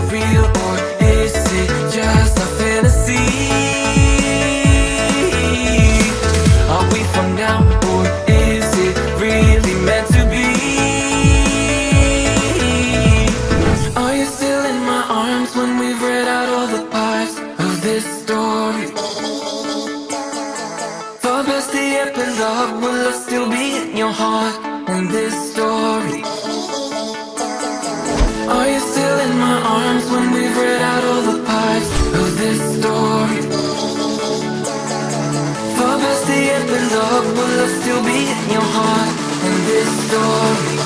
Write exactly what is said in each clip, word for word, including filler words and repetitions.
real or is it just a fantasy? Are we for now or is it really meant to be? Are you still in my arms when we've read out all the parts of this story? For past the epilogue, will I still be in your heart in this story? Are you still in my arms when we've read out all the parts of this story? For past the epilogue, will I still be in your heart in this story?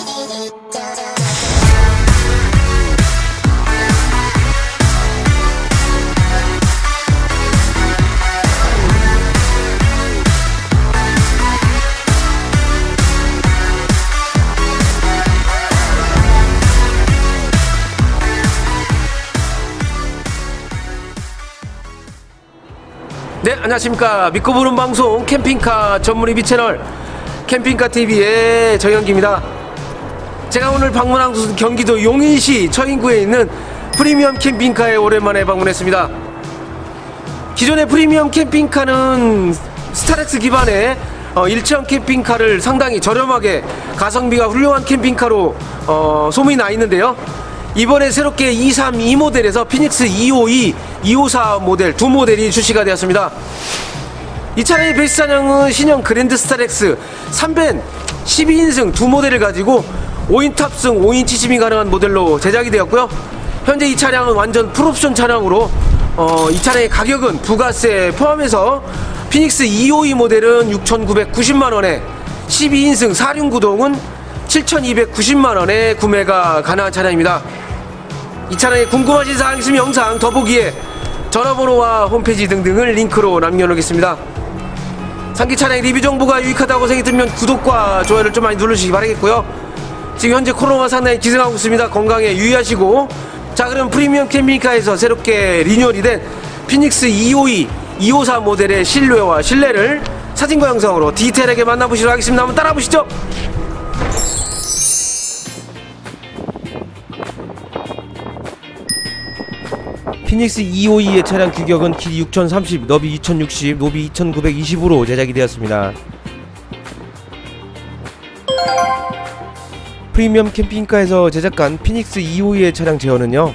네, 안녕하십니까. 믿고 보는 방송 캠핑카 전문 리뷰 채널 캠핑카티비의 정영기입니다. 제가 오늘 방문한 곳은 경기도 용인시 처인구에 있는 프리미엄 캠핑카에 오랜만에 방문했습니다. 기존의 프리미엄 캠핑카는 스타렉스 기반의 어, 일체형 캠핑카를 상당히 저렴하게 가성비가 훌륭한 캠핑카로 어, 소문이 나 있는데요. 이번에 새롭게 이백삼십이 모델에서 피닉스 이백오십이, 이백오십사 모델 두 모델이 출시가 되었습니다. 이 차량의 베이스차량은 신형 그랜드 스타렉스 삼 밴 십이 인승 두 모델을 가지고 오 인 탑승, 오 인 시음이 가능한 모델로 제작이 되었고요. 현재 이 차량은 완전 풀옵션 차량으로 어, 이 차량의 가격은 부가세 포함해서 피닉스 이백오십이 모델은 육천구백구십만 원에 십이 인승 사륜구동은 칠천이백구십만 원에 구매가 가능한 차량입니다. 이 차량에 궁금하신 사항 있으면 영상 더보기에 전화번호와 홈페이지 등등을 링크로 남겨놓겠습니다. 상기 차량 리뷰 정보가 유익하다고 생각이 들면 구독과 좋아요를 좀 많이 눌러주시기 바라겠고요. 지금 현재 코로나가 상당히 기승하고 있습니다. 건강에 유의하시고, 자, 그럼 프리미엄 캠핑카에서 새롭게 리뉴얼이 된 피닉스 이백오십이, 이백오십사 모델의 실내와 실내를 사진과 영상으로 디테일하게 만나보시도록 하겠습니다. 한번 따라보시죠. 피닉스 이백오십이의 차량 규격은 길이 육천삼십, 너비 이천육십, 노비 이천구백이십으로 제작이 되었습니다. 프리미엄 캠핑카에서 제작한 피닉스 이백오십이의 차량 제어는요,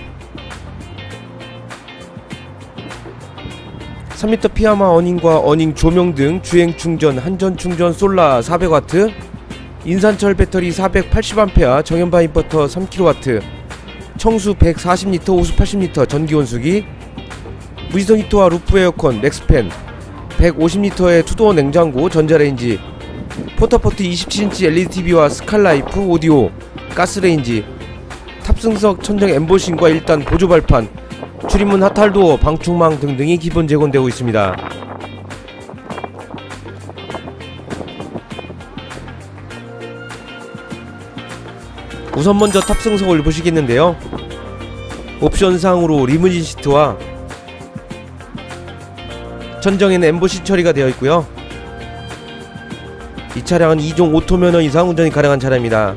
삼 미터 피아마 어닝과 어닝 조명 등 주행 충전, 한전 충전 솔라 사백 와트, 인산철 배터리 사백팔십 암페어, 정연바 인버터 삼 킬로와트, 청수 백사십 리터, 호수 팔십 리터, 전기 온수기, 무지선 히터와 루프 에어컨, 맥스팬, 백오십 리터의 투도어 냉장고, 전자레인지, 포터포트 이십칠 인치 엘이디 티비와 스칼라이프 오디오, 가스레인지, 탑승석 천정 엠보싱과 일 단 보조발판, 출입문 하탈도어, 방충망 등등이 기본 제공되고 있습니다. 우선 먼저 탑승석을 보시겠는데요, 옵션상으로 리무진 시트와 천정에는 엠보시 처리가 되어 있고요. 이 차량은 이 종 오토 면허 이상 운전이 가능한 차량입니다.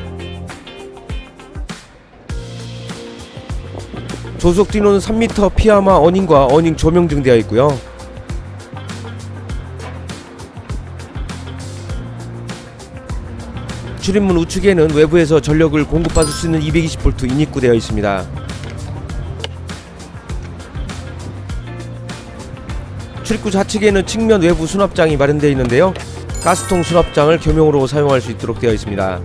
조수석 뒤로는 삼 미터 피아마 어닝과 어닝 조명 등 되어 있고요. 출입문 우측에는 외부에서 전력을 공급받을 수 있는 이백이십 볼트 인입구 되어 있습니다. 출입구 좌측에는 측면 외부 수납장이 마련되어 있는데요, 가스통 수납장을 겸용으로 사용할 수 있도록 되어 있습니다.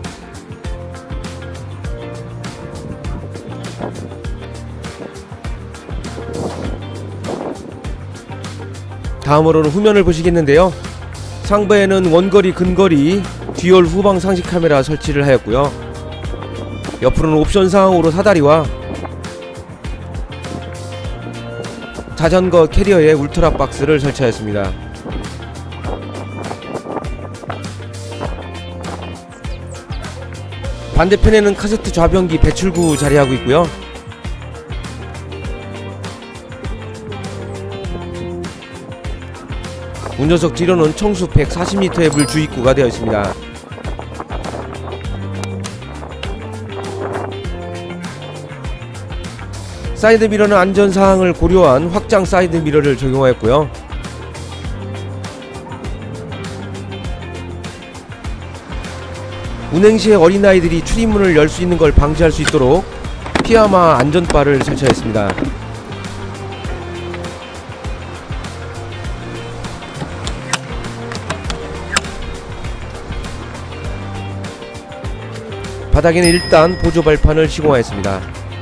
다음으로는 후면을 보시겠는데요, 상부에는 원거리, 근거리, 듀얼 후방 상시 카메라 설치를 하였고요. 옆으로는 옵션 사항으로 사다리와 자전거 캐리어에 울트라 박스를 설치하였습니다. 반대편에는 카세트 좌변기 배출구 자리하고 있고요. 운전석 뒤로는 청수 백사십 리터의 물 주입구가 되어 있습니다. 사이드 미러는 안전사항을 고려한 확장 사이드 미러를 적용하였고요. 운행 시에 어린아이들이 출입문을 열 수 있는 걸 방지할 수 있도록 피아마 안전바를 설치하였습니다. 바닥에는 일단 보조 발판을 시공하였습니다.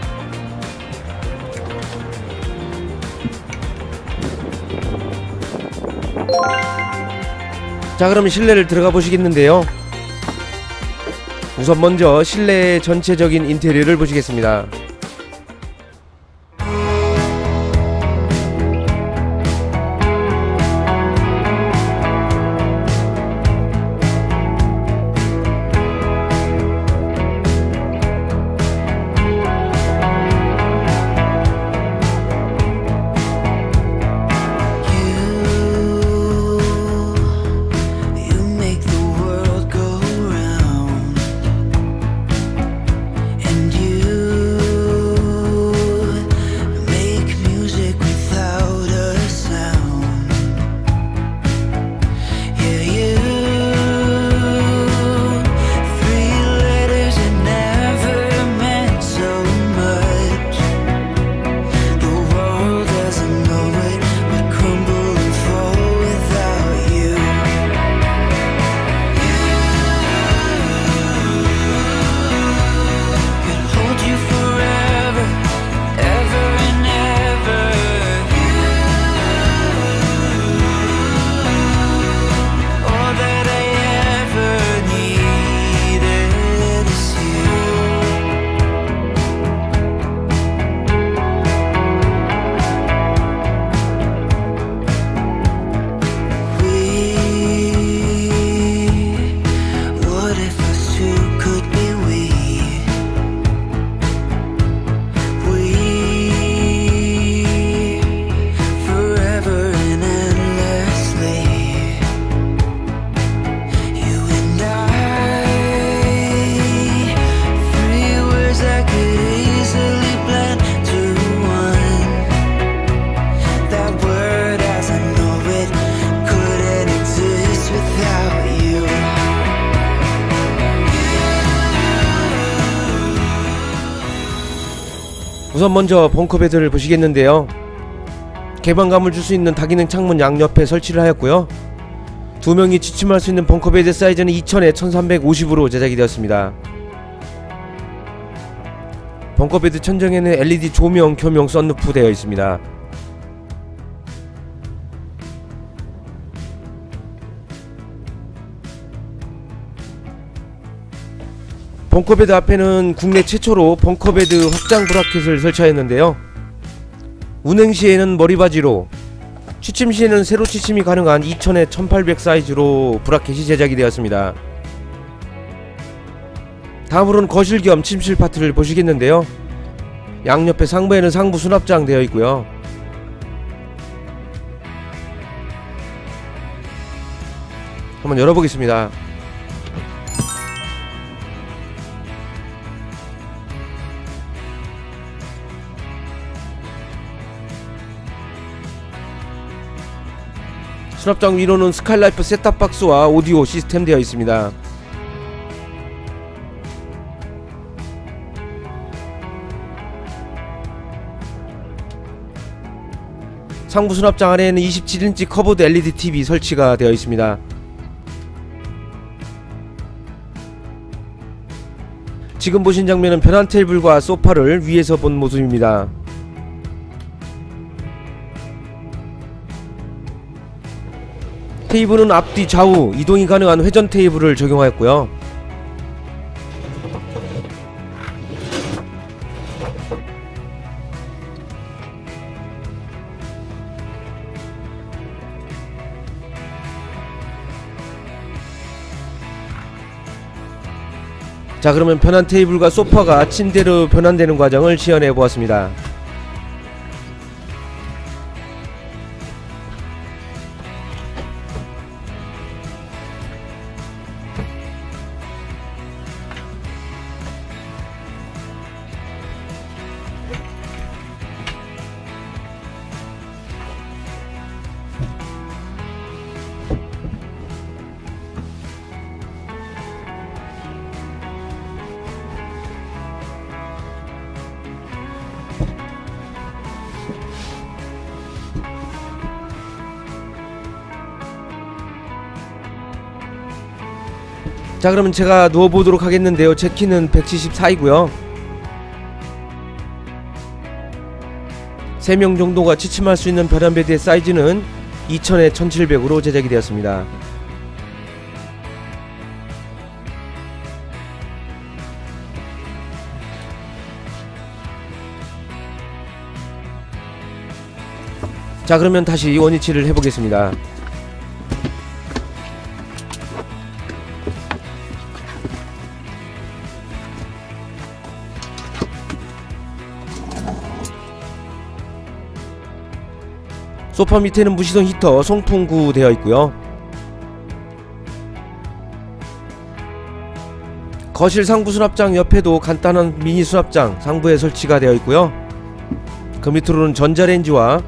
자, 그럼 실내를 들어가 보시겠는데요. 우선 먼저 실내의 전체적인 인테리어를 보시겠습니다. 우선 먼저 벙커베드를 보시겠는데요. 개방감을 줄 수 있는 다기능 창문 양옆에 설치를 하였고요. 두 명이 취침할 수 있는 벙커베드 사이즈는 이천에 천삼백오십으로 제작이 되었습니다. 벙커베드 천정에는 엘이디 조명 겸용 썬루프 되어 있습니다. 벙커베드 앞에는 국내 최초로 벙커베드 확장 브라켓을 설치하였는데요. 운행 시에는 머리바지로, 취침 시에는 세로 취침이 가능한 이천에 천팔백 사이즈로 브라켓이 제작이 되었습니다. 다음으로는 거실 겸 침실 파트를 보시겠는데요. 양옆에 상부에는 상부 수납장 되어 있고요. 한번 열어보겠습니다. 수납장 위로는 스카이라이프 셋탑박스와 오디오 시스템 되어 있습니다. 상부 수납장 아래에는 이십칠 인치 커브드 엘이디 티비 설치가 되어 있습니다. 지금 보신 장면은 변환 테이블과 소파를 위에서 본 모습입니다. 테이블은 앞뒤 좌우 이동이 가능한 회전 테이블을 적용하였고요. 자, 그러면 변환 테이블과 소파가 침대로 변환되는 과정을 시연해 보았습니다. 자, 그러면 제가 누워보도록 하겠는데요. 제 키는 백칠십사이고요 세 명 정도가 취침할 수 있는 벼란 베드의 사이즈는 이천에 천칠백으로 제작이 되었습니다. 자, 그러면 다시 원위치를 해보겠습니다. 소파 밑에는 무시동 히터 송풍구 되어 있고요. 거실 상부 수납장 옆에도 간단한 미니 수납장 상부에 설치가 되어 있고요. 그 밑으로는 전자레인지와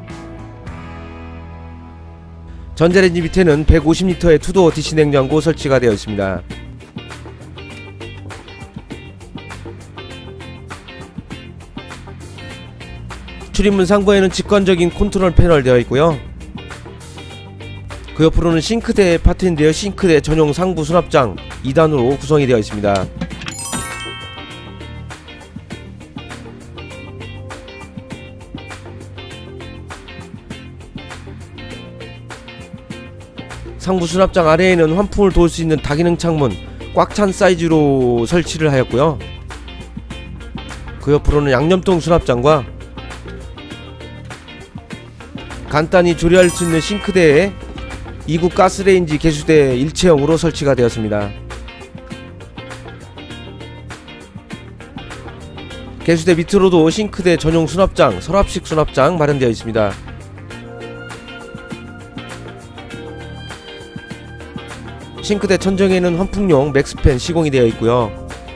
전자레인지 밑에는 백오십 리터의 투도어 디씨 냉장고 설치가 되어 있습니다. 출입문 상부에는 직관적인 컨트롤 패널 되어 있고요. 그 옆으로는 싱크대 파트인데요. 싱크대 전용 상부 수납장 이 단으로 구성이 되어 있습니다. 상부 수납장 아래에는 환풍을 도울 수 있는 다기능 창문 꽉 찬 사이즈로 설치를 하였고요. 그 옆으로는 양념통 수납장과 간단히 조리할 수 있는 싱크대에 이구 가스레인지 개수대 일체형으로 설치가 되었습니다. 개수대 밑으로도 싱크대 전용 수납장, 서랍식 수납장 마련되어 있습니다. 싱크대 천정에는 환풍용 맥스팬 시공이 되어 있고요.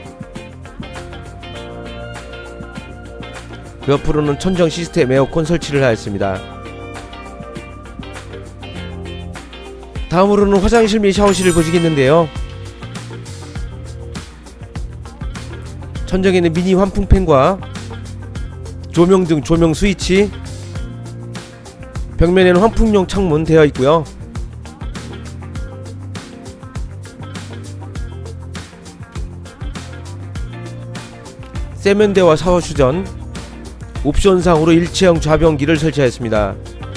그 옆으로는 천정 시스템 에어컨 설치를 하였습니다. 다음으로는 화장실 및 샤워실을 보시겠는데요. 천정에는 미니 환풍팬과 조명 등 조명 스위치, 벽면에는 환풍용 창문 되어 있고요. 세면대와 샤워 수전, 옵션상으로 일체형 좌변기를 설치하였습니다.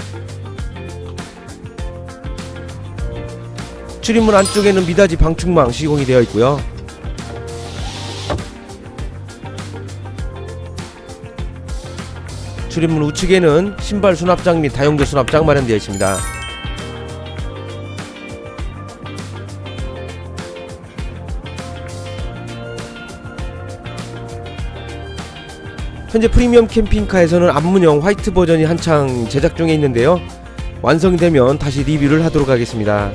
출입문 안쪽에는 미닫이 방충망 시공이 되어 있고요. 출입문 우측에는 신발 수납장 및 다용도 수납장 마련되어 있습니다. 현재 프리미엄 캠핑카에서는 앞문형 화이트 버전이 한창 제작 중에 있는데요. 완성되면 다시 리뷰를 하도록 하겠습니다.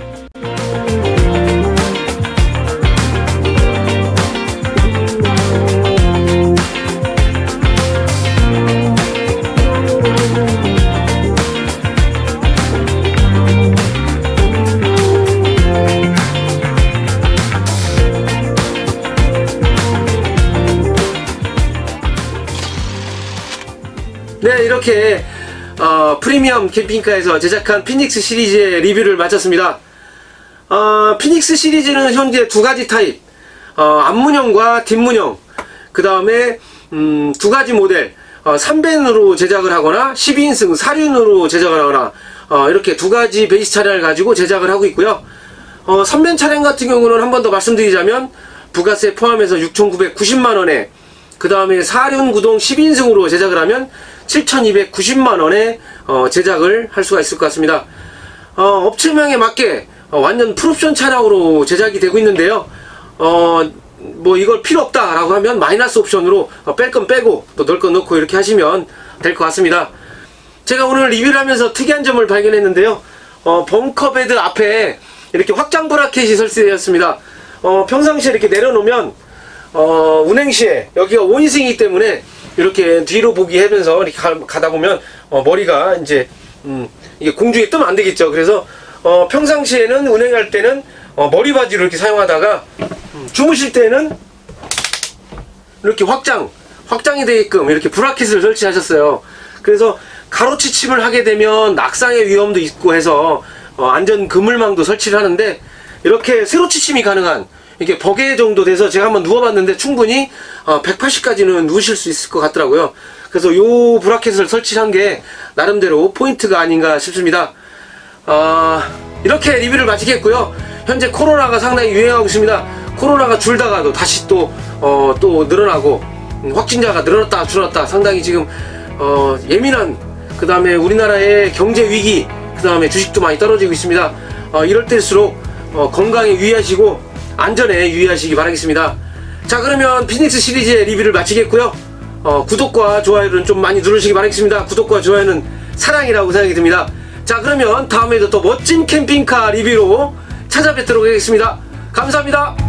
네, 이렇게 어, 프리미엄 캠핑카에서 제작한 피닉스 시리즈의 리뷰를 마쳤습니다. 어, 피닉스 시리즈는 현재 두 가지 타입, 어, 앞문형과 뒷문형, 그 다음에 음, 두 가지 모델, 어, 삼 밴으로 제작을 하거나 십이 인승 사륜으로 제작을 하거나 어, 이렇게 두 가지 베이스 차량을 가지고 제작을 하고 있고요. 어, 삼 밴 차량 같은 경우는 한 번 더 말씀드리자면 부가세 포함해서 육천구백구십만 원에, 그 다음에 사륜 구동 십이 인승으로 제작을 하면 칠천이백구십만 원에 어, 제작을 할 수가 있을 것 같습니다. 어, 업체명에 맞게 어, 완전 풀옵션 차량으로 제작이 되고 있는데요. 어, 뭐 이걸 필요 없다 라고 하면 마이너스 옵션으로 어, 뺄 건 빼고 또 넣을 건 넣고 이렇게 하시면 될 것 같습니다. 제가 오늘 리뷰를 하면서 특이한 점을 발견했는데요. 어, 벙커베드 앞에 이렇게 확장 브라켓이 설치되었습니다. 어, 평상시에 이렇게 내려놓으면 어, 운행시에 여기가 오 인승이기 때문에 이렇게 뒤로 보기 하면서 이렇게 가, 가다 보면 어, 머리가 이제 음, 이게 공중에 뜨면 안 되겠죠. 그래서 어, 평상시에는 운행할 때는 어, 머리 바지로 이렇게 사용하다가 음, 주무실 때는 이렇게 확장 확장이 되게끔 이렇게 브라켓을 설치하셨어요. 그래서 가로치침을 하게 되면 낙상의 위험도 있고 해서 어, 안전 그물망도 설치를 하는데 이렇게 세로 치침이 가능한 이게 버게 정도 돼서 제가 한번 누워봤는데 충분히 어, 백팔십까지는 누우실 수 있을 것 같더라고요. 그래서 요 브라켓을 설치한 게 나름대로 포인트가 아닌가 싶습니다. 어, 이렇게 리뷰를 마치겠고요. 현재 코로나가 상당히 유행하고 있습니다. 코로나가 줄다가도 다시 또, 어, 또 늘어나고 음, 확진자가 늘어났다 줄었다 상당히 지금 어, 예민한, 그 다음에 우리나라의 경제 위기, 그 다음에 주식도 많이 떨어지고 있습니다. 어, 이럴 때일수록 어, 건강에 유의하시고 안전에 유의하시기 바라겠습니다. 자, 그러면 피닉스 시리즈의 리뷰를 마치겠고요. 어, 구독과 좋아요는 좀 많이 누르시기 바라겠습니다. 구독과 좋아요는 사랑이라고 생각이 듭니다. 자, 그러면 다음에도 또 멋진 캠핑카 리뷰로 찾아뵙도록 하겠습니다. 감사합니다.